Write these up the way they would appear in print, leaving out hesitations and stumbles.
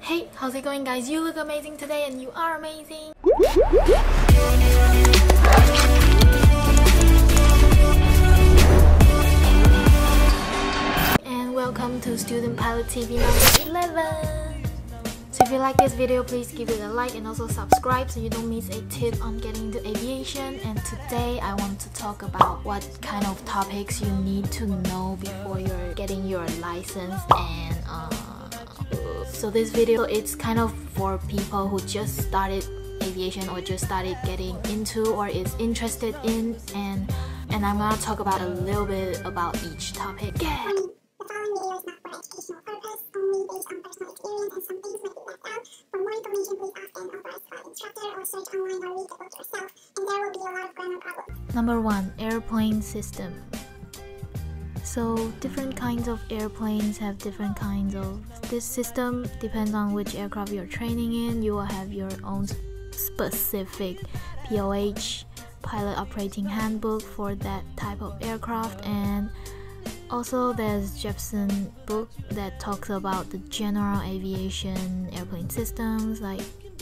Hey, how's it going guys? You look amazing today and you are amazing! And welcome to Student Pilot TV number 11! So if you like this video, please give it a like and also subscribe so you don't miss a tip on getting into aviation. And today I want to talk about what kind of topics you need to know before you're getting your license. And so this video, it's kind of for people who just started aviation or just started getting into or is interested in, and I'm gonna talk about a little bit about each topic. Yeah. The following video is not for educational purpose, only based on personal experience, and some things might be left out. For more information, please ask an authorized instructor or search online or read the book yourself, and there will be a lot of grammar problems. Number 1, airplane system. So different kinds of airplanes have different kinds of this system. Depends on which aircraft you're training in. You will have your own specific POH, pilot operating handbook, for that type of aircraft. And also there's Jepson book that talks about the general aviation airplane systems, like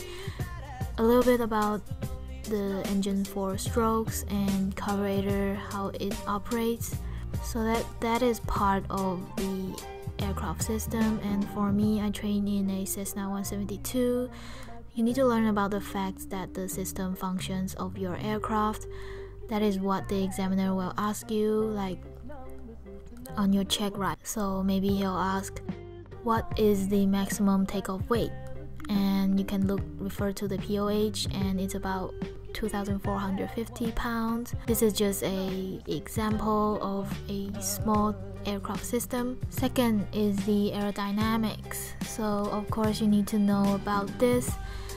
a little bit about the engine 4 strokes and carburetor, how it operates. So that is part of the aircraft system. And for me, I train in a Cessna 172. You need to learn about the facts that the system functions of your aircraft. That is what the examiner will ask you, like on your check ride. So maybe he'll ask, what is the maximum takeoff weight? And you can refer to the POH, and it's about 2,450 pounds. This is just an example of a small aircraft system. Second is the aerodynamics. So of course you need to know about this.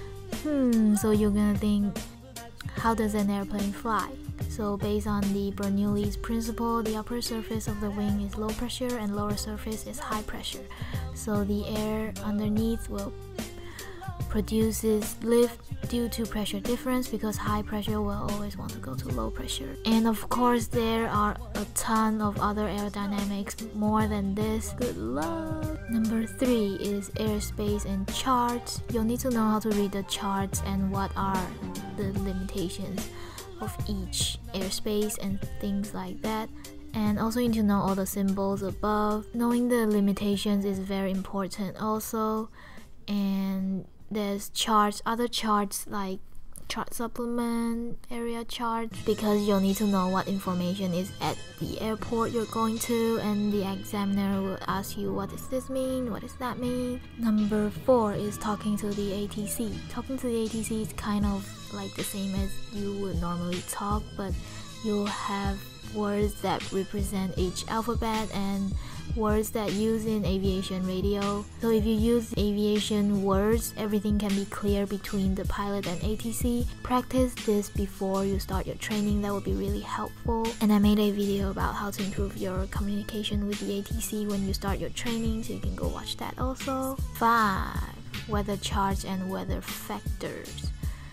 So you're gonna think, how does an airplane fly? So based on the Bernoulli's principle, the upper surface of the wing is low pressure and lower surface is high pressure. So the air underneath will produces lift due to pressure difference, because high pressure will always want to go to low pressure. And of course there are a ton of other aerodynamics more than this. Good luck! Number 3 is airspace and charts. You'll need to know how to read the charts and what are the limitations of each airspace and things like that. And also you need to know all the symbols above. Knowing the limitations is very important also. And there's charts, other charts like chart supplement, area chart, because you'll need to know what information is at the airport you're going to, and the examiner will ask you, what does this mean, what does that mean. Number 4 is talking to the ATC. Talking to the ATC is kind of like the same as you would normally talk, but you'll have words that represent each alphabet and words that use in aviation radio. So if you use aviation words, everything can be clear between the pilot and ATC. Practice this before you start your training. That would be really helpful. And I made a video about how to improve your communication with the ATC when you start your training, so you can go watch that also. 5. Weather charts and weather factors.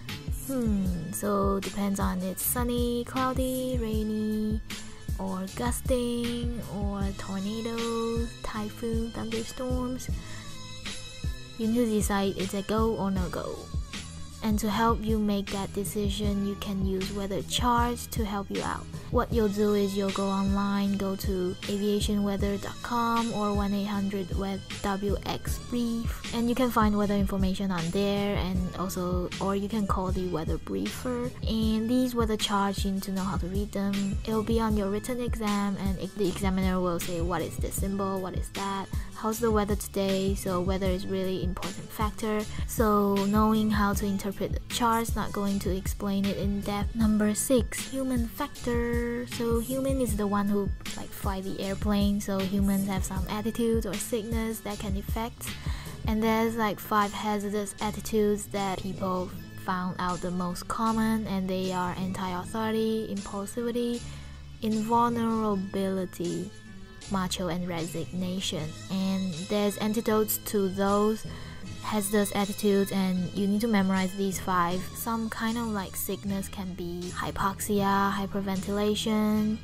So depends on it's sunny, cloudy, rainy, or gusting, or tornadoes, typhoon, thunderstorms. You need to decide, is it go or no go. And to help you make that decision, you can use weather charts to help you out. What you'll do is you'll go online, go to aviationweather.com or 1-800-WX-BRIEF, and you can find weather information on there, and also, or you can call the weather briefer. And these weather charts, you need to know how to read them. It'll be on your written exam, and the examiner will say, what is this symbol, what is that, how's the weather today. So weather is really important factor. So knowing how to interpret the charts, not going to explain it in depth. Number 6, human factor. So human is the one who fly the airplane. So humans have some attitudes or sickness that can affect. And there's 5 hazardous attitudes that people found out the most common, and they are anti-authority, impulsivity, invulnerability, macho, and resignation. And there's antidotes to those hazardous attitudes, and you need to memorize these 5. Some kind of sickness can be hypoxia, hyperventilation,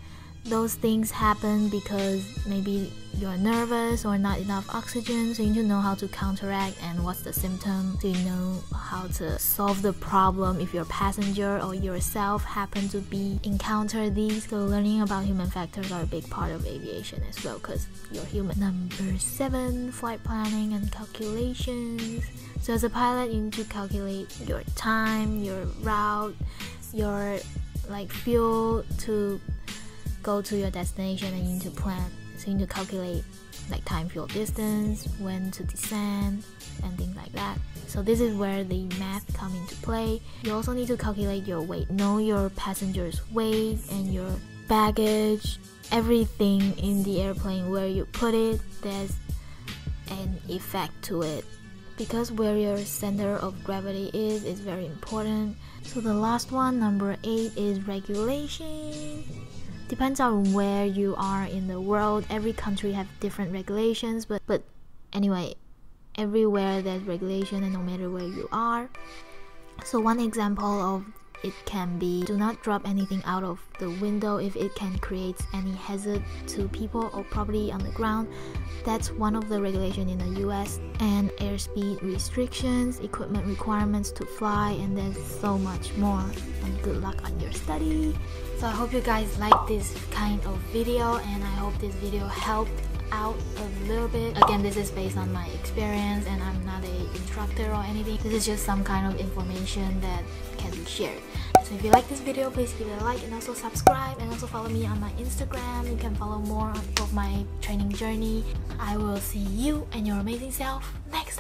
those things happen because maybe you're nervous or not enough oxygen, so you need to know how to counteract and what's the symptom, so you know how to solve the problem if your passenger or yourself happen to be encounter these. So learning about human factors are a big part of aviation as well, because you're human. Number 7, flight planning and calculations. So as a pilot, you need to calculate your time, your route, your fuel to go to your destination, and you need to plan. So you need to calculate time, fuel, distance, when to descend, and things like that. So this is where the math come into play. You also need to calculate your weight, know your passenger's weight and your baggage, everything in the airplane, where you put it, there's an effect to it, because where your center of gravity is very important. So the last one, number 8, is regulation. Depends on where you are in the world. Every country have different regulations, but anyway, everywhere there's regulation, and no matter where you are. So one example of it can be, do not drop anything out of the window if it can create any hazard to people or property on the ground. That's one of the regulations in the US. And airspeed restrictions, equipment requirements to fly, and there's so much more. And good luck on your study. So I hope you guys like this kind of video, and I hope this video helped out a little bit. Again, this is based on my experience, and I'm not an instructor or anything. This is just some kind of information that can be shared. So if you like this video, please give it a like, and also subscribe, and also follow me on my Instagram. You can follow more of my training journey. I will see you and your amazing self next